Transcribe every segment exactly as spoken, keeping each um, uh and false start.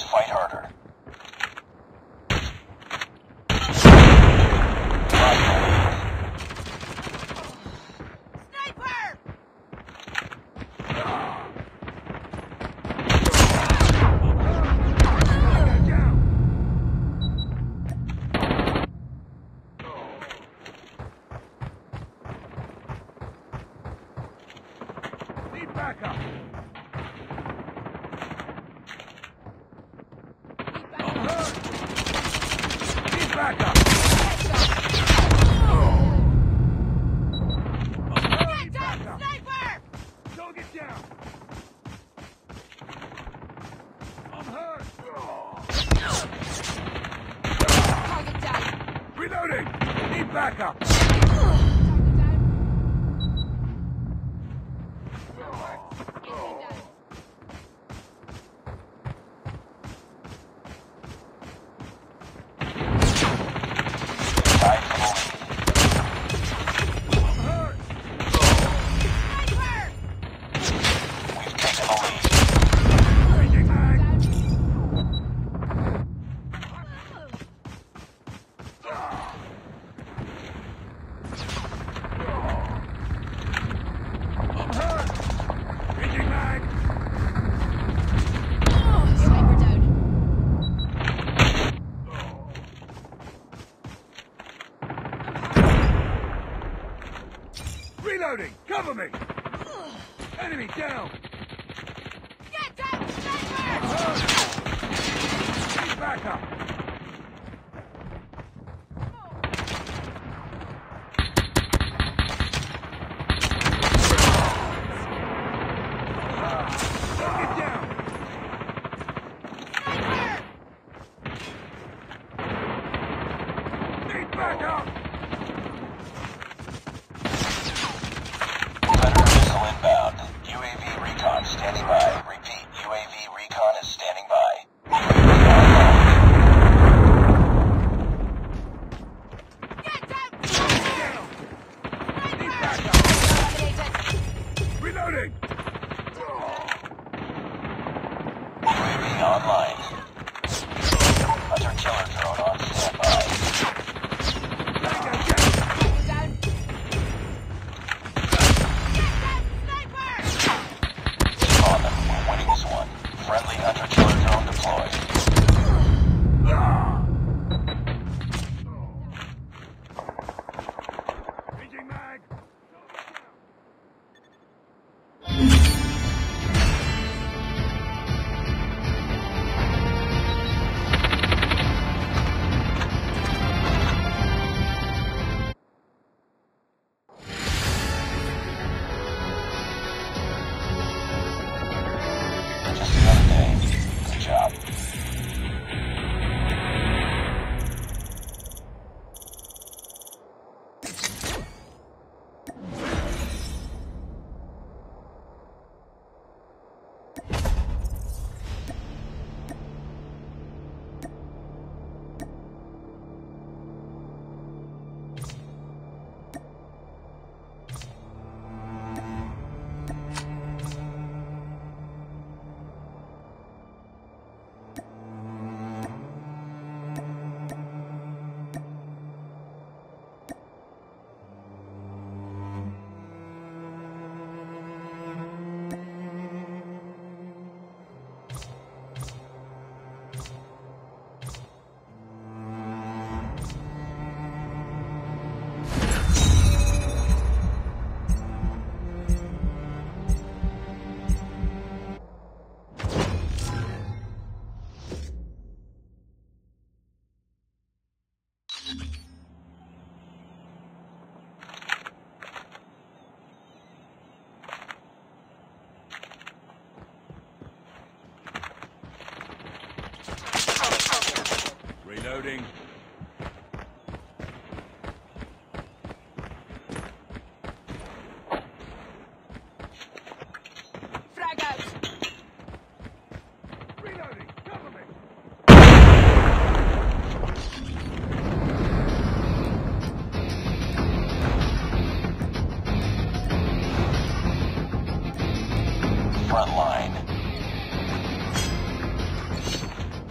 fight harder. Backup! Need backup! Get down, sniper! Don't get down! I'm hurt! Target down. Reloading! Need backup! Reloading! Cover me! Enemy down! Get down, sniper! Need backup! Don't get down! Need backup! Inbound. U A V recon standing by. Repeat, U A V recon is standing by. Get down! Need backup! Reloading! U A V online. Hunter killer drone on standby. Tango down! Down. On them. We're winning this one. Friendly hunter killer drone deployed. Changing mag! Just another day. Good job. Reloading. Frag out. Reloading. Cover me. Front line.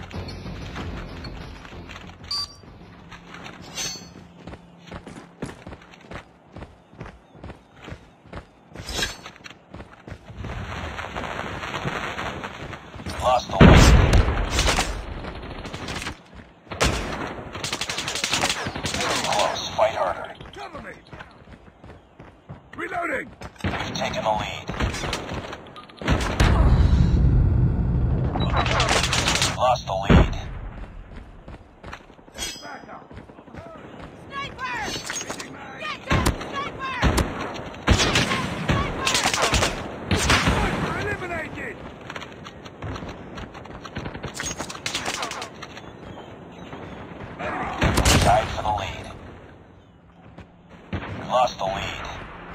lost the lead.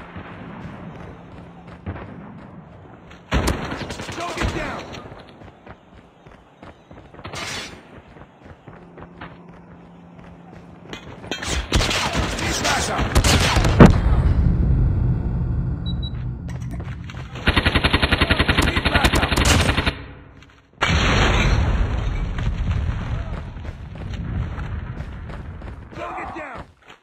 Don't get down! Need backup! Need backup! Don't get down!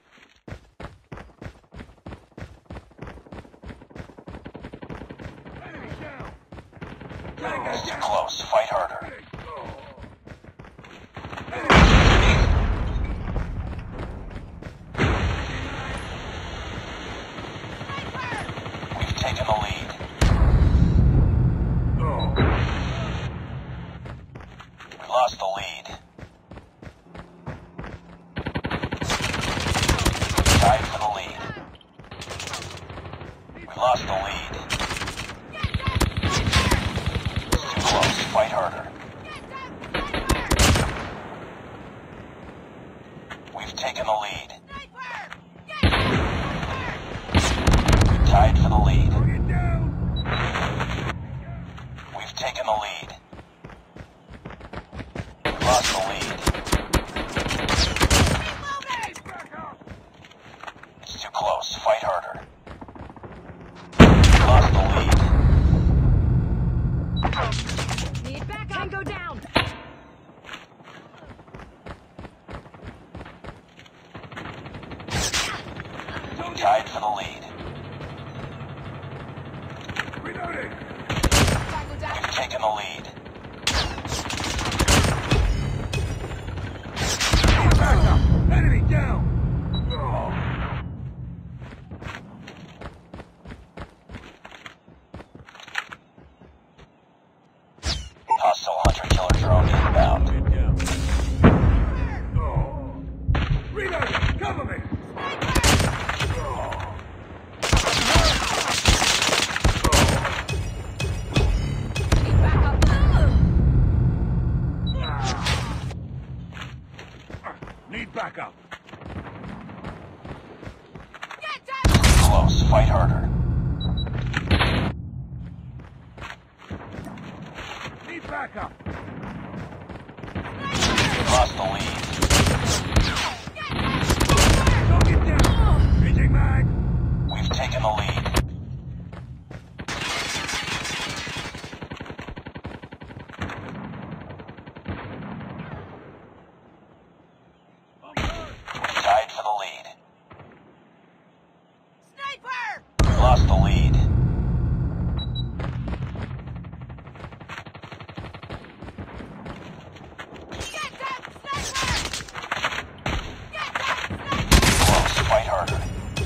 Enemy down! Tango It's too down! close. Fight harder. We've taken the lead. We lost the lead. Tied for the lead. We lost the lead. It's too close. Fight harder. We've taken the lead. Tied for the lead. Don't get down! We've taken the lead. We lost the lead. Back up! It's too close. Fight harder. We lost the lead. Need backup. Tango down. Tied for the lead. Reloading! Tango down. We've taken the lead. Need backup! Enemy down! Hostile hunter-killer drone inbound. Reloading! Cover me! Need backup. Need backup! Get down. Close. Fight harder. Need backup! We lost the lead. Don't get down! Changing mag! We've taken the lead. We've tied for the lead. Sniper. We lost the lead. Get down, sniper. Get down, sniper. Close. Fight harder.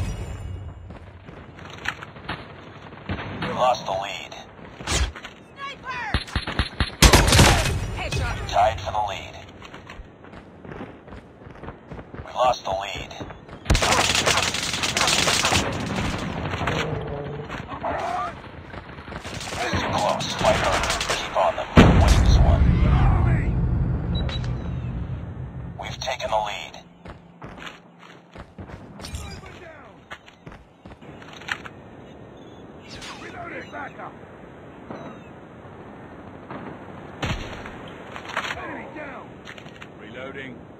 We lost the lead. Sniper. Headshot. Tied for the lead. We lost the lead. It's too close. Fight harder. Keep on them. We're winning this one. Cover me! We've taken the lead. Sniper down! Reloading! Backup! Enemy down! Reloading.